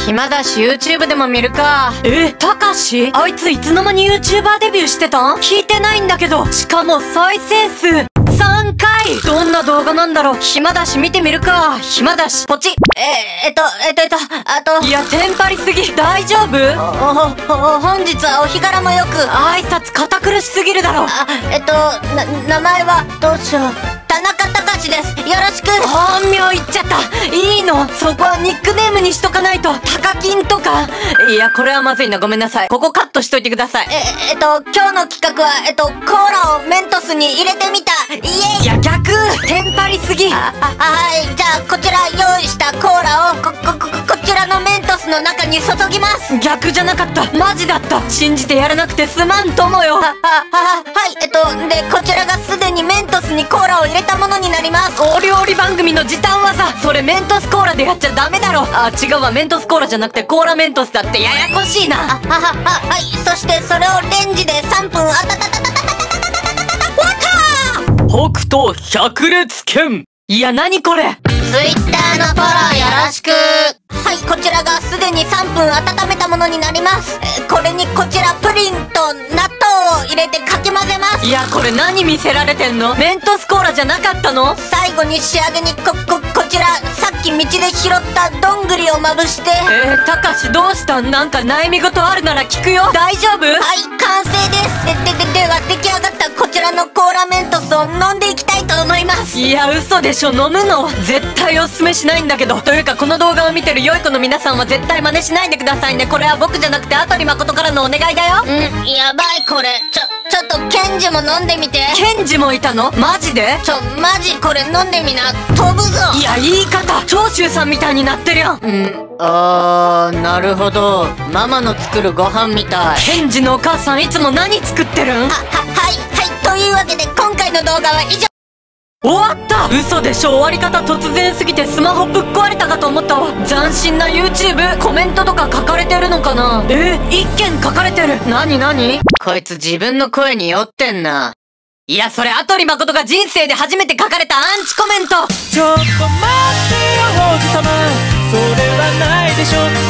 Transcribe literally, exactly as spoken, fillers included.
暇だし YouTube でも見るか。え、たかしあいついつの間に YouTuber デビューしてたん？聞いてないんだけど。しかも再生数さんかい。どんな動画なんだろう。暇だし見てみるか。暇だし。ポチッ。え、えっと、えっと、えっと、あと。いや、テンパりすぎ。大丈夫？お、お、本日はお日柄もよく。挨拶堅苦しすぎるだろ。あ、えっと、な、名前は、どうしよう。田中隆です。よろしく。本名言っちゃった。いいの？そこはニックネームにしとかないと。タカキンとか。いや、これはまずいな。ごめんなさい。ここカットしといてください。え、えっと、今日の企画は、えっと、コーラをメントスに入れてみた。イエイ。いや、逆。テンパりすぎ。あ、あ、はい。じゃあ、こちら用意したコーラを、こ、こ、こ、こちらのメントスの中に注ぎます。逆じゃなかった。マジだった。信じてやらなくてすまんともよ。は、は、は、はい。えっと、で、こちらがすでにメントスにコーラを入れたものになります。お料理番組の時短技。それメントスコーラでやっちゃダメだろ。あ、違うわ。メントスコーラじゃなくてコーラメントスだってややこしいな。あ、ははは、はい。そしてそれをレンジでさんぷんあたたたたたたたたたたた。北斗百裂拳。いや、なにこれ。Twitter のフォローよろしく。はい、こちらがすでにさんぷん温めたものになります。これにこちらプリンと納豆を入れてかき混ぜます。いや、これ何見せられてんの？メントスコーラじゃなかったの？最後に仕上げにこ、こ、こちら、さっき道で拾ったどんぐりをまぶして。えー、たかしどうしたん？なんか悩み事あるなら聞くよ。大丈夫？はい、完成です。で、で、で、では出来上がったこちらのコーラメントスを飲んでいきたいと思います。いや、嘘でしょ。飲むの？絶対おすすめしないんだけど。というか、この動画を見てる良い子の皆さんは絶対真似しないでくださいね。これは僕じゃなくてアトリ誠からのお願いだよ。うん、やばいこれ。ちょ、ちょっとケンジも飲んでみて。ケンジもいたの？マジで？ちょ、マジこれ飲んでみな。飛ぶぞ。いや、言い方長州さんみたいになってるやん。うん、あー、なるほど。ママの作るご飯みたい。ケンジのお母さんいつも何作ってるん？は、は、はい、はい。というわけで今回の動画は以上。終わった！嘘でしょ。終わり方突然すぎてスマホぶっ壊れたかと思ったわ。斬新な YouTube。 コメントとか書かれてるのかな？え、一件書かれてる。なになに？こいつ自分の声に酔ってんな。いや、それアトリ誠が人生で初めて書かれたアンチコメント。 ちょっと待ってよ王子様、それはないでしょ。